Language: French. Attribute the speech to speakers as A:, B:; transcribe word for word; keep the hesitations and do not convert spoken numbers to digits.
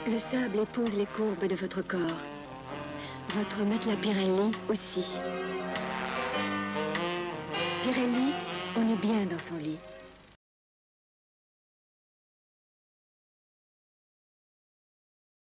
A: Le sable épouse les courbes de votre corps. Votre matelas Pirelli aussi. Pirelli, on est bien dans son lit.